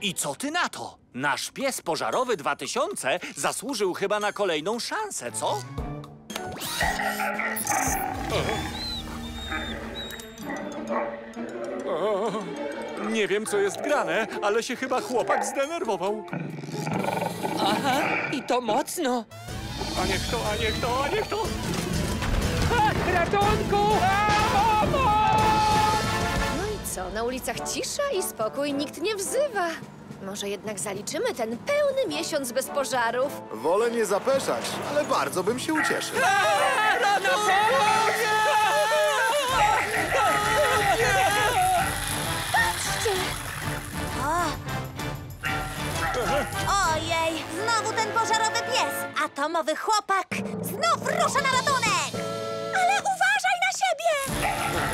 I co ty na to? Nasz pies pożarowy 2000 zasłużył chyba na kolejną szansę, co? Nie wiem, co jest grane, ale się chyba chłopak zdenerwował. Aha, i to mocno. A niech to, a niech to, a niech to! Ratunku! No i co? Na ulicach cisza i spokój, nikt nie wzywa. Może jednak zaliczymy ten pełny miesiąc bez pożarów? Wolę nie zapeszać, ale bardzo bym się ucieszył. Ojej, znowu ten pożarowy pies! Atomowy chłopak znów rusza na ratunek! Ale uważaj na siebie!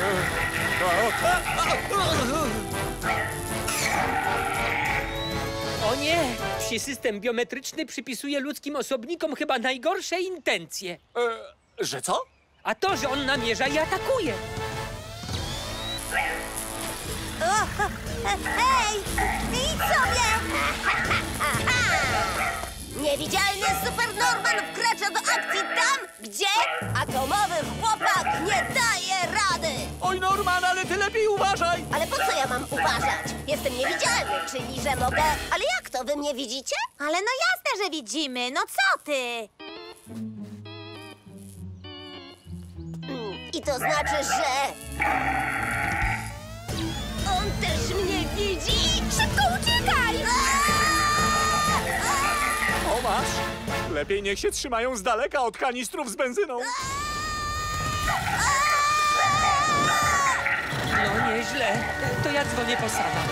O nie! Psi system biometryczny przypisuje ludzkim osobnikom chyba najgorsze intencje. Że co? A to, że on namierza i atakuje. Hej! Idź sobie! Niewidzialny Super Norman wkracza do akcji tam, gdzie atomowy chłopak nie daje rady! Oj, Norman, ale ty lepiej uważaj! Ale po co ja mam uważać? Jestem niewidzialny, czyli że mogę... Ale jak to, wy mnie widzicie? Ale no jasne, że widzimy. No co ty? I to znaczy, że... On też mnie widzi? Szybko uciekaj! O, masz! Lepiej niech się trzymają z daleka od kanistrów z benzyną. No nieźle. To ja dzwonię po Sama.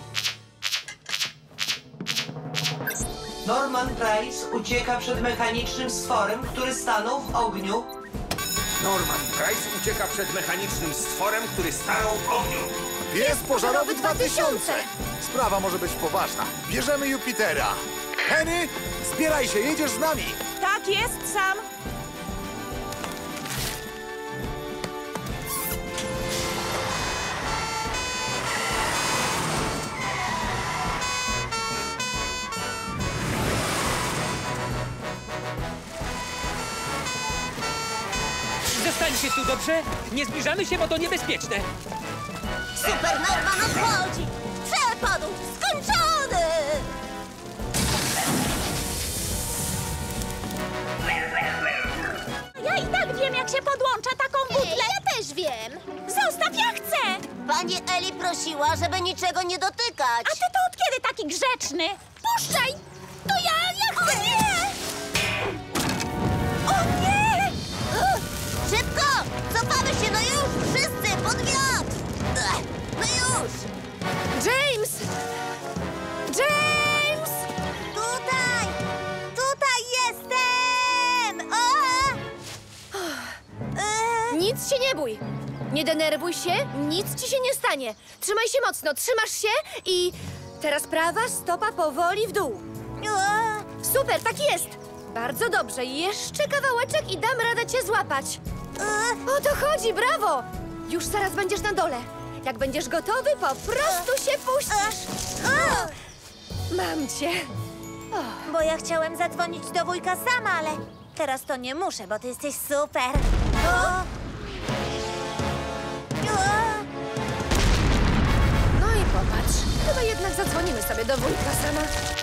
Norman Price ucieka przed mechanicznym stworem, który stanął w ogniu. Norman Price ucieka przed mechanicznym stworem, który stanął w ogniu. Pies pożarowy 2000! Sprawa może być poważna. Bierzemy Jupitera. Penny, zbieraj się, jedziesz z nami. Tak jest, Sam. Zostańcie tu, dobrze? Nie zbliżamy się, bo to niebezpieczne. Super Norman odchodzi! Przepadł! Skończony! Ja i tak wiem, jak się podłącza taką butlę. Ja też wiem. Zostaw, ja chcę! Pani Eli prosiła, żeby niczego nie dotykać. A ty to od kiedy taki grzeczny? Puszczaj! To ja chcę! O nie! O nie! Szybko! Cofamy się, no już! Wszyscy, pod wiatr! No już! James! James! Tutaj! Tutaj jestem! Nic się nie bój. Nie denerwuj się, nic ci się nie stanie. Trzymaj się mocno, trzymasz się i... Teraz prawa stopa powoli w dół. Super, tak jest. Bardzo dobrze, jeszcze kawałeczek i dam radę cię złapać. O to chodzi, brawo! Już zaraz będziesz na dole. Jak będziesz gotowy, po prostu się puścisz. Mam cię. Bo ja chciałem zadzwonić do wujka sama, ale teraz to nie muszę, bo ty jesteś super. No i popatrz, chyba jednak zadzwonimy sobie do wujka sama.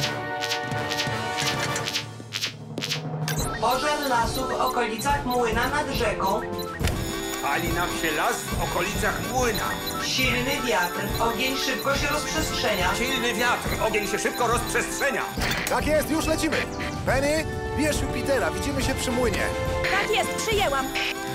Pożar lasu w okolicach młyna nad rzeką. Pali nam się las w okolicach młyna. Silny wiatr. Ogień szybko się rozprzestrzenia. Silny wiatr, ogień się szybko rozprzestrzenia. Tak jest, już lecimy. Penny, bierz Jupitera, widzimy się przy młynie. Tak jest, przyjęłam.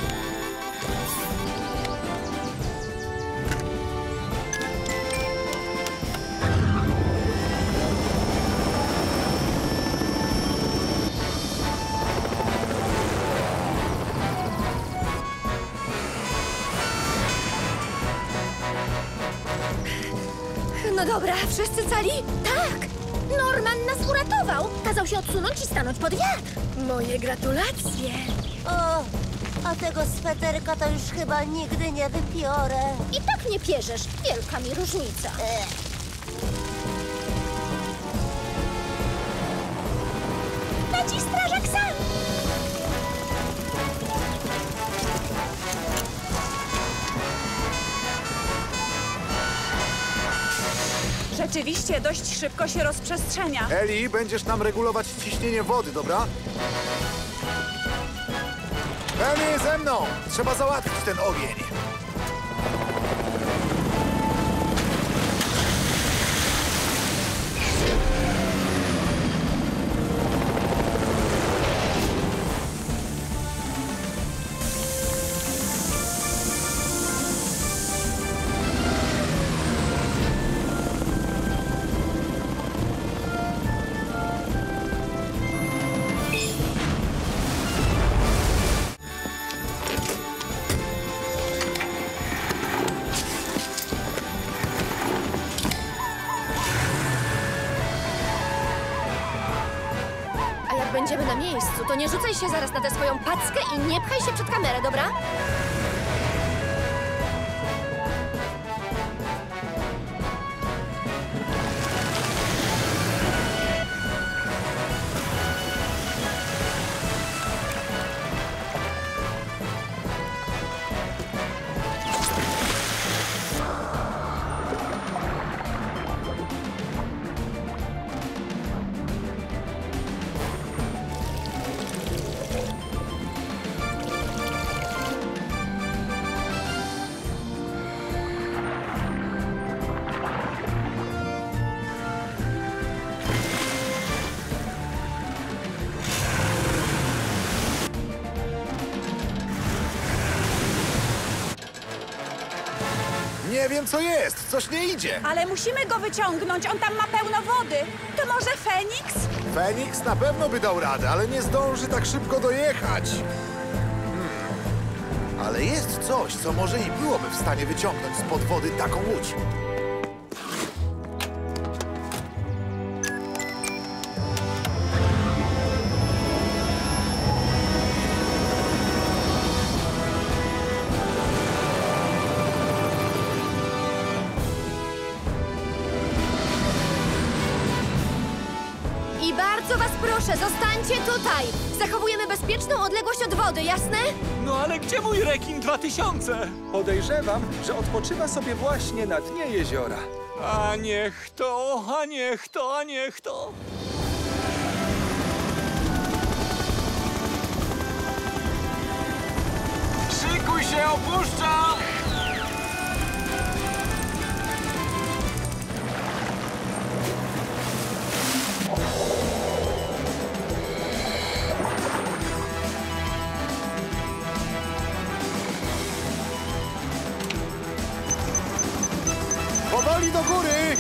No dobra, wszyscy cali? Tak! Norman nas uratował! Kazał się odsunąć i stanąć pod wiatr. Moje gratulacje. O, a tego sweterka to już chyba nigdy nie wypiorę. I tak nie pierzesz. Wielka mi różnica. Leci strażak sam! Rzeczywiście dość szybko się rozprzestrzenia. Eli, będziesz nam regulować ciśnienie wody, dobra? Penny, ze mną! Trzeba załatwić ten ogień. A jak będziemy na miejscu, to nie rzucaj się zaraz na tę swoją packę i nie pchaj się przed kamerę, dobra? Nie wiem, co jest. Coś nie idzie. Ale musimy go wyciągnąć, on tam ma pełno wody. To może Feniks? Feniks na pewno by dał radę, ale nie zdąży tak szybko dojechać. Ale jest coś, co może i byłoby w stanie wyciągnąć spod wody taką łódź. I bardzo was proszę, zostańcie tutaj! Zachowujemy bezpieczną odległość od wody, jasne? No ale gdzie mój rekin 2000? Podejrzewam, że odpoczywa sobie właśnie na dnie jeziora. A niech to, a niech to, a niech to. Szykuj się, opuszczam! Powoli do góry!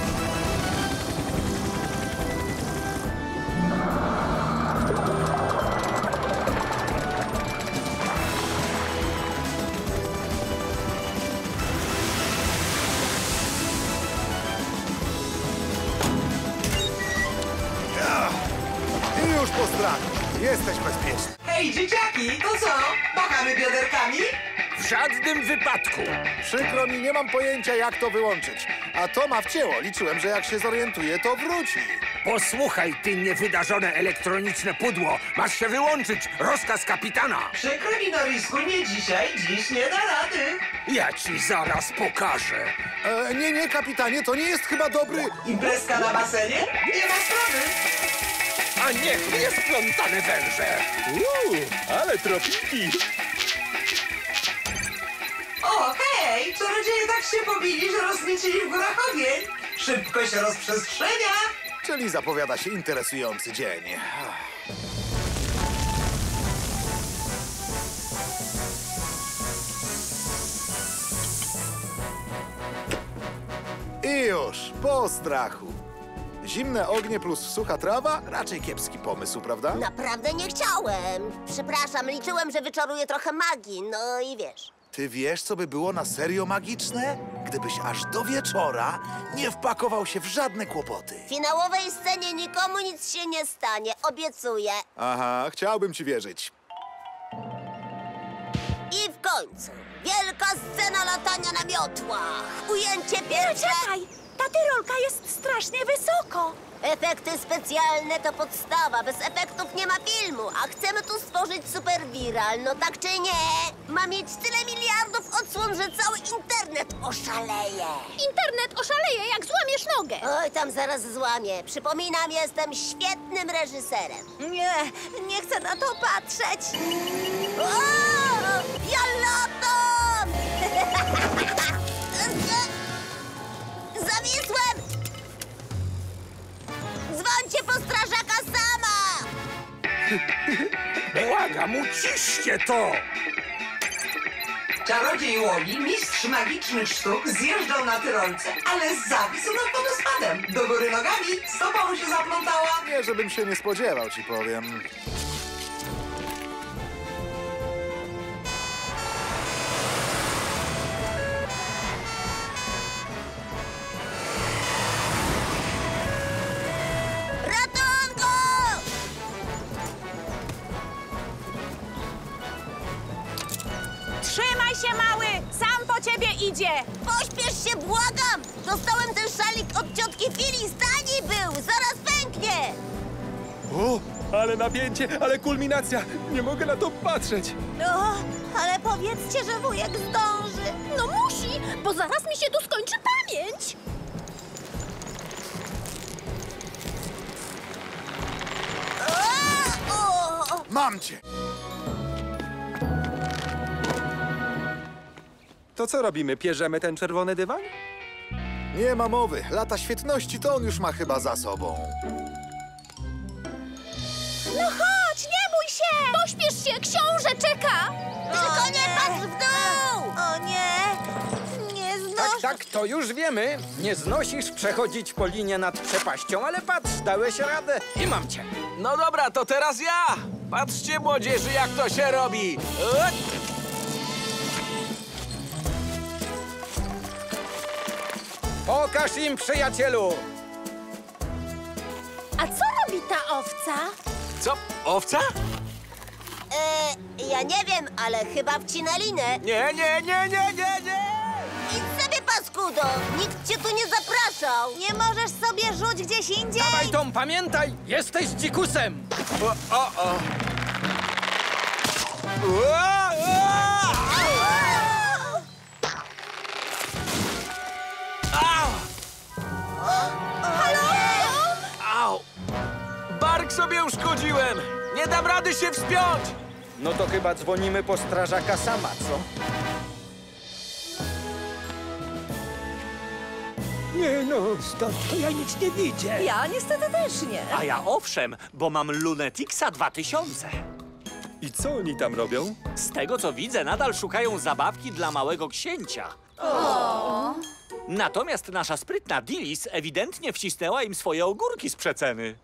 I już po strachu. Jesteś bezpieczny. Hej, dzieciaki, to co? Machamy bioderkami? W żadnym wypadku! Przykro mi, nie mam pojęcia, jak to wyłączyć. A to ma wcięło. Liczyłem, że jak się zorientuje, to wróci. Posłuchaj, ty niewydarzone elektroniczne pudło! Masz się wyłączyć! Rozkaz kapitana! Przykro mi, Norisku, nie dzisiaj. Dziś nie da rady. Ja ci zaraz pokażę! Nie, kapitanie, to nie jest chyba dobry... Imprezka na basenie? Nie ma sprawy. A niech mnie splątane węże! Ale tropiki! O, hej! Czarodzieje tak się pobili, że rozniecili w górach ogień. Szybko się rozprzestrzenia. Czyli zapowiada się interesujący dzień. I już, po strachu. Zimne ognie plus sucha trawa? Raczej kiepski pomysł, prawda? Naprawdę nie chciałem. Przepraszam, liczyłem, że wyczaruję trochę magii, no i wiesz. Ty wiesz, co by było na serio magiczne? Gdybyś aż do wieczora nie wpakował się w żadne kłopoty. W finałowej scenie nikomu nic się nie stanie, obiecuję. Aha, chciałbym ci wierzyć. I w końcu wielka scena latania na miotłach. Ujęcie pierwsze. Czekaj! Ta tyrolka jest strasznie wysoko. Efekty specjalne to podstawa. Bez efektów nie ma filmu, a chcemy tu stworzyć superwiral, no tak czy nie? Ma mieć tyle miliardów odsłon, że cały internet oszaleje. Internet oszaleje, jak złamiesz nogę. Oj, tam zaraz złamię. Przypominam, jestem świetnym reżyserem. Nie chcę na to patrzeć. O! Ja latam! Zawisłem! Dzwońcie po strażaka sama! Błagam, uciszcie to! Czarodziej Woli, mistrz magicznych sztuk, zjeżdżał na tyrolce, ale zawisł nad wodospadem. Do góry nogami, stopa mu się zaplątała. Nie, żebym się nie spodziewał, ci powiem. Ratunku! Trzymaj się, mały! Sam po ciebie idzie! Pośpiesz się, błagam! Dostałem ten szalik od ciotki Fili, z tani był! Zaraz pęknie! O, ale napięcie, ale kulminacja. Nie mogę na to patrzeć. O, ale powiedzcie, że wujek zdąży. No musi, bo zaraz mi się tu skończy pamięć. Mam cię! To co robimy? Pierzemy ten czerwony dywan? Nie ma mowy. Lata świetności to on już ma chyba za sobą. No chodź, nie bój się! Pośpiesz się, książę czeka. Tylko nie patrz w dół! O nie, nie znoszę. Tak, to już wiemy. Nie znosisz przechodzić po linie nad przepaścią, ale patrz, dałeś radę i mam cię. No dobra, to teraz ja! Patrzcie, młodzieży, jak to się robi! Pokaż im, przyjacielu! A co robi ta owca? Co? Owca? Ja nie wiem, ale chyba wcina linę. Nie! Idź sobie, paskudo! Nikt cię tu nie zapraszał! Nie możesz sobie rzuć gdzieś indziej? Dawaj, Tom, pamiętaj, jesteś dzikusem! Au! Bark sobie uszkodziłem! Nie dam rady się wspiąć! No to chyba dzwonimy po strażaka sama, co? Nie no, stąd to ja nic nie widzę. Ja niestety też nie. A ja owszem, bo mam Lunetixa 2000. I co oni tam robią? Z tego co widzę, nadal szukają zabawki dla małego księcia. Natomiast nasza sprytna Dilis ewidentnie wcisnęła im swoje ogórki z przeceny.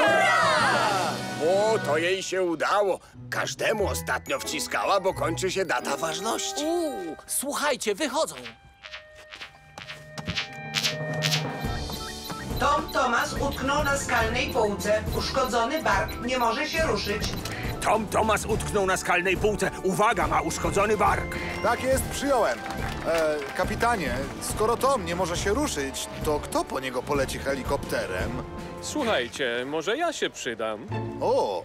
O, to jej się udało. Każdemu ostatnio wciskała, bo kończy się data ważności. Słuchajcie, wychodzą. Tom Thomas utknął na skalnej półce. Uszkodzony bark nie może się ruszyć. Tom Thomas utknął na skalnej półce. Uwaga, ma uszkodzony bark. Tak jest, przyjąłem. Kapitanie, skoro Tom nie może się ruszyć, to kto po niego poleci helikopterem? Słuchajcie, może ja się przydam. O!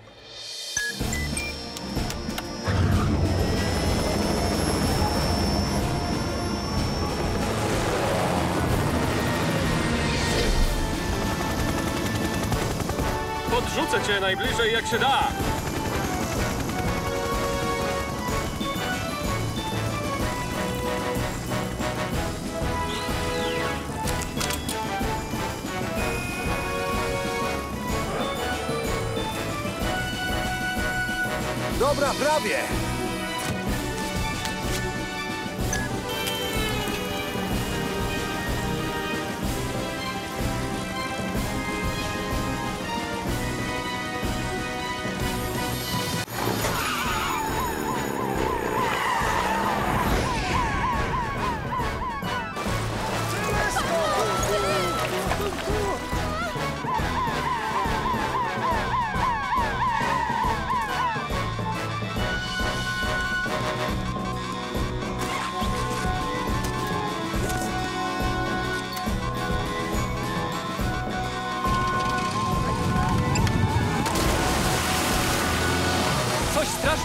Podrzucę cię najbliżej jak się da. Dobra, prawie!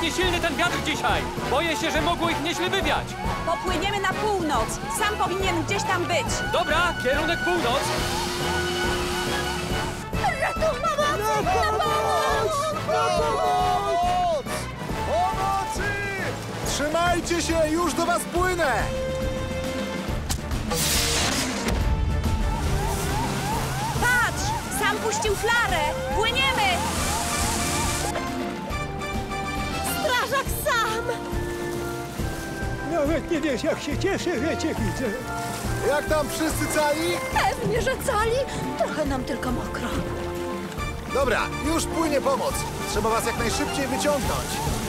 strasznie silny ten wiatr dzisiaj. Boję się, że mogło ich nieźle wywiać. Popłyniemy na północ. Sam powinien gdzieś tam być. Dobra, kierunek północ. Pomocy! Trzymajcie się, już do was płynę! Patrz! Sam puścił flarę. Płyniemy! Strażak Sam! Nawet nie wiesz, jak się cieszę, że cię widzę. Jak tam wszyscy cali? Pewnie, że cali. Trochę nam tylko mokro. Dobra, już płynie pomoc. Trzeba was jak najszybciej wyciągnąć.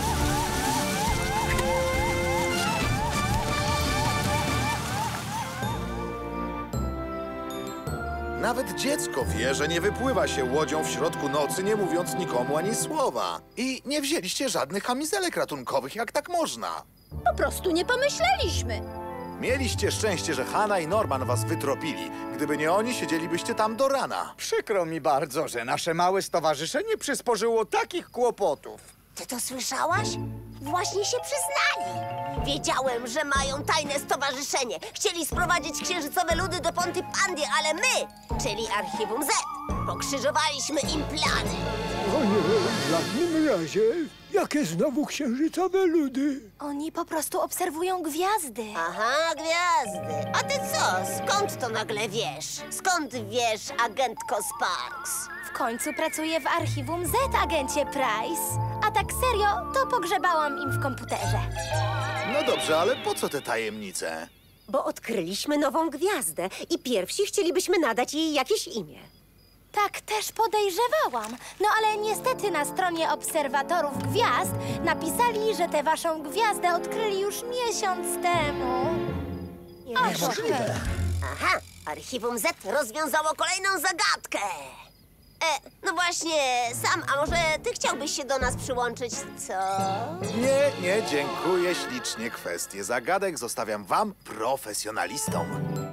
Nawet dziecko wie, że nie wypływa się łodzią w środku nocy, nie mówiąc nikomu ani słowa. I nie wzięliście żadnych kamizelek ratunkowych, jak tak można. Po prostu nie pomyśleliśmy. Mieliście szczęście, że Hanna i Norman was wytropili. Gdyby nie oni, siedzielibyście tam do rana. Przykro mi bardzo, że nasze małe stowarzyszenie przysporzyło takich kłopotów. Ty to słyszałaś? Właśnie się przyznali. Wiedziałem, że mają tajne stowarzyszenie. Chcieli sprowadzić księżycowe ludy do Pontypandy, ale my, czyli Archiwum Z, pokrzyżowaliśmy im plany. O nie, w żadnym razie. Jakie znowu księżycowe ludy? Oni po prostu obserwują gwiazdy. Aha, gwiazdy. A ty co? Skąd to nagle wiesz? Skąd wiesz, agentko Sparks? W końcu pracuję w Archiwum Z, agencie Price. A tak serio, to pogrzebałam im w komputerze. No dobrze, ale po co te tajemnice? Bo odkryliśmy nową gwiazdę i pierwsi chcielibyśmy nadać jej jakieś imię. Tak też podejrzewałam. No ale niestety na stronie obserwatorów gwiazd napisali, że tę waszą gwiazdę odkryli już miesiąc temu. Niemożliwe. Aha, Archiwum Z rozwiązało kolejną zagadkę. No właśnie, Sam, a może ty chciałbyś się do nas przyłączyć, co? Nie, dziękuję ślicznie. Kwestię zagadek zostawiam wam, profesjonalistom.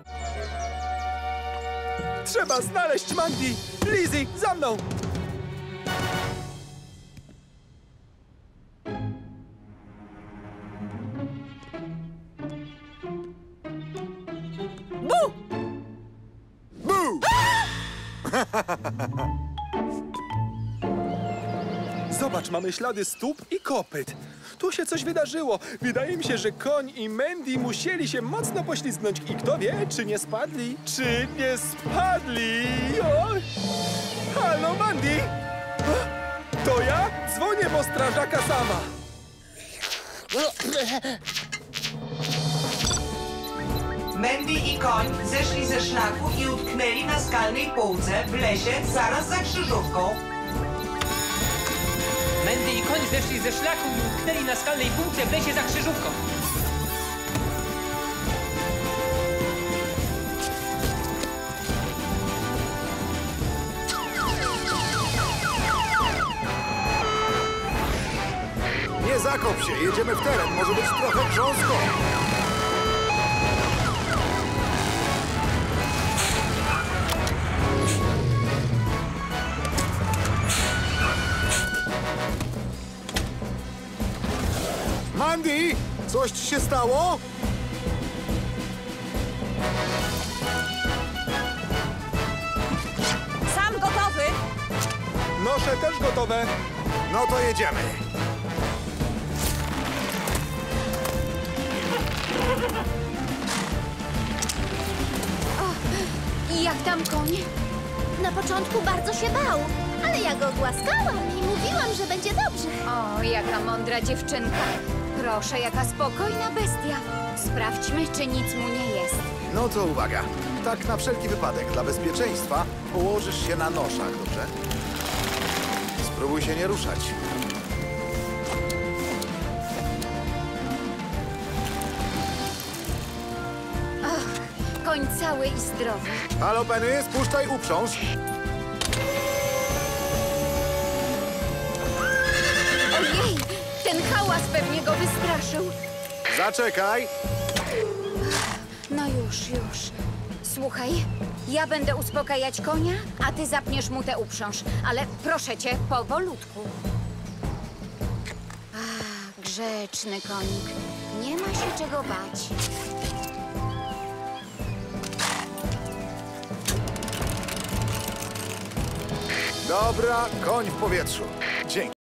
Trzeba znaleźć Mandy! Lizzie, za mną! Bu! Zobacz, mamy ślady stóp i kopyt. Tu się coś wydarzyło. Wydaje mi się, że koń i Mandy musieli się mocno poślizgnąć. I kto wie, czy nie spadli? Czy nie spadli? O! Halo, Mandy! To ja? Dzwonię po strażaka Sama. Mandy i koń zeszli ze szlaku i utknęli na skalnej półce w lesie zaraz za krzyżówką. Mandy i koń zeszli ze szlaku i utknęli na skalnej półce w lesie za krzyżówką. Nie zakop się, jedziemy w teren, może być trochę grząsko. Mandy, coś ci się stało? Sam gotowy? Nosze też gotowe. No to jedziemy. I jak tam koń? Na początku bardzo się bał, ale ja go głaskałam i mówiłam, że będzie dobrze. O, jaka mądra dziewczynka. Proszę, jaka spokojna bestia. Sprawdźmy, czy nic mu nie jest. No to uwaga. Tak na wszelki wypadek, dla bezpieczeństwa położysz się na noszach, dobrze? Spróbuj się nie ruszać. Koń cały i zdrowy. Halo, Penny, spuszczaj uprząż. Ojej, ten hałas pewnie go wystraszył. Zaczekaj. No już. Słuchaj, ja będę uspokajać konia, a ty zapniesz mu tę uprząż. Ale proszę cię, powolutku. Grzeczny konik. Nie ma się czego bać. Dobra, koń w powietrzu. Dzięki.